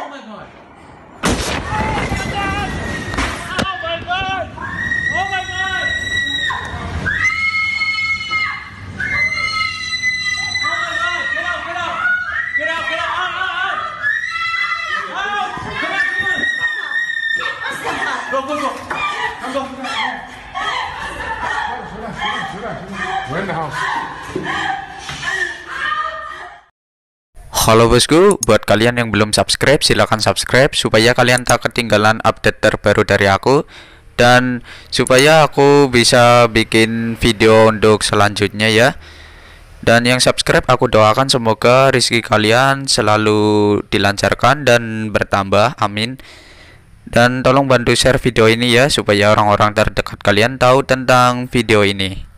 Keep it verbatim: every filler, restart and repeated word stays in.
my god. Go, go, go. Come go. We're in the house. Halo bosku, buat kalian yang belum subscribe silahkan subscribe supaya kalian tak ketinggalan update terbaru dari aku, dan supaya aku bisa bikin video untuk selanjutnya ya. Dan yang subscribe aku doakan semoga rezeki kalian selalu dilancarkan dan bertambah, amin. Dan tolong bantu share video ini ya supaya orang-orang terdekat kalian tahu tentang video ini.